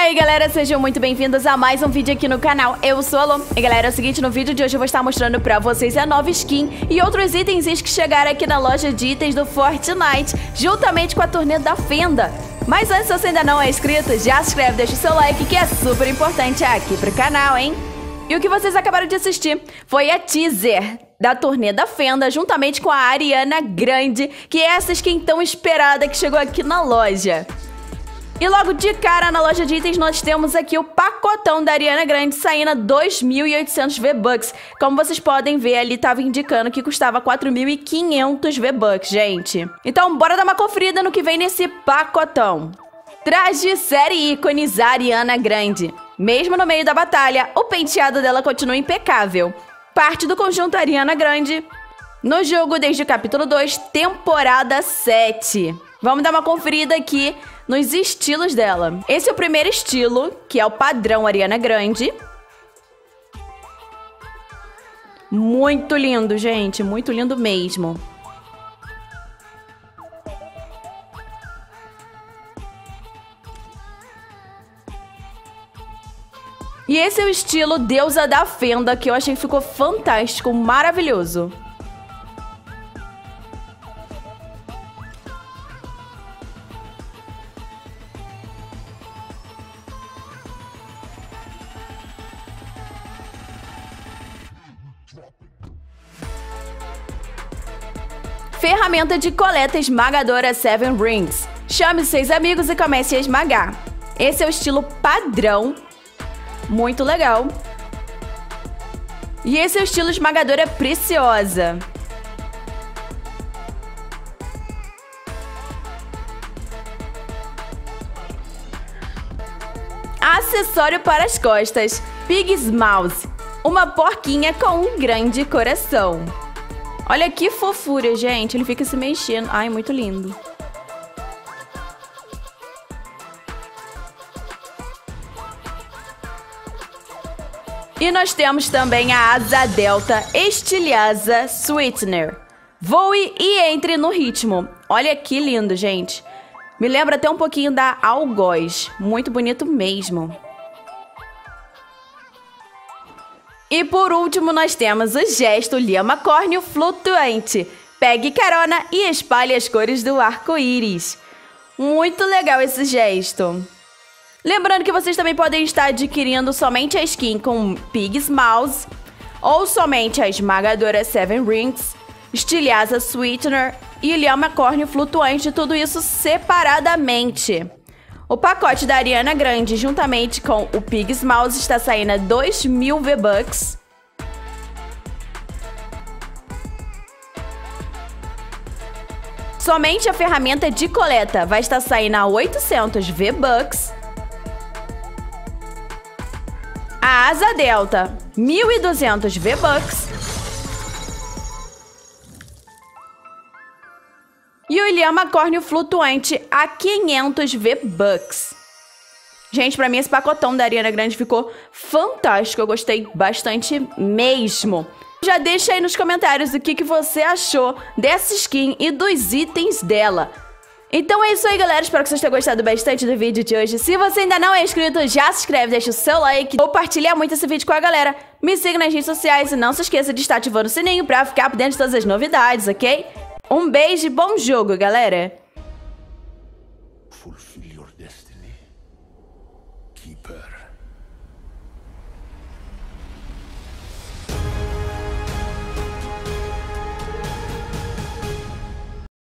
aí galera, sejam muito bem-vindos a mais um vídeo aqui no canal. Eu sou a Lô. E galera, é o seguinte, no vídeo de hoje eu vou estar mostrando pra vocês a nova skin e outros itens que chegaram aqui na loja de itens do Fortnite, juntamente com a turnê da Fenda. Mas antes, se você ainda não é inscrito, já se inscreve, deixa o seu like, que é super importante aqui pro canal, hein? E o que vocês acabaram de assistir foi a teaser da turnê da Fenda, juntamente com a Ariana Grande, que é essa skin tão esperada que chegou aqui na loja. E logo de cara na loja de itens nós temos aqui o pacotão da Ariana Grande saindo a 2.800 V-Bucks. Como vocês podem ver ali, tava indicando que custava 4.500 V-Bucks, gente. Então bora dar uma conferida no que vem nesse pacotão. Traje série ícones Ariana Grande. Mesmo no meio da batalha, o penteado dela continua impecável. Parte do conjunto Ariana Grande no jogo desde o capítulo 2, temporada 7. Vamos dar uma conferida aqui nos estilos dela. Esse é o primeiro estilo, que é o padrão Ariana Grande. Muito lindo, gente. Muito lindo mesmo. E esse é o estilo Deusa da Fenda, que eu achei que ficou fantástico, maravilhoso. Ferramenta de coleta esmagadora 7 Rings. Chame seus amigos e comece a esmagar. Esse é o estilo padrão. Muito legal. E esse é o estilo esmagadora preciosa. Acessório para as costas. Pig's Mouse. Uma porquinha com um grande coração. Olha que fofura, gente. Ele fica se mexendo. Ai, muito lindo. E nós temos também a asa delta Estilhaza Sweetener. Voe e entre no ritmo. Olha que lindo, gente. Me lembra até um pouquinho da Algoz. Muito bonito mesmo. E por último, nós temos o gesto Liamacórnio flutuante. Pegue carona e espalhe as cores do arco-íris. Muito legal esse gesto. Lembrando que vocês também podem estar adquirindo somente a skin com Pig's Mouse, ou somente a esmagadora 7 Rings, Estilhaza Sweetener e Liamacórnio flutuante, tudo isso separadamente. O pacote da Ariana Grande, juntamente com o Pig's Mouse, está saindo a 2.000 V-Bucks. Somente a ferramenta de coleta vai estar saindo a 800 V-Bucks. A asa delta, 1.200 V-Bucks. E o Liamacórnio flutuante a 500 V-Bucks. Gente, pra mim esse pacotão da Ariana Grande ficou fantástico. Eu gostei bastante mesmo. Já deixa aí nos comentários o que você achou dessa skin e dos itens dela. Então é isso aí, galera. Espero que vocês tenham gostado bastante do vídeo de hoje. Se você ainda não é inscrito, já se inscreve, deixa o seu like, compartilha muito esse vídeo com a galera. Me siga nas redes sociais e não se esqueça de estar ativando o sininho pra ficar por dentro de todas as novidades, ok? Um beijo e bom jogo, galera! Fulfill your destiny, Keeper.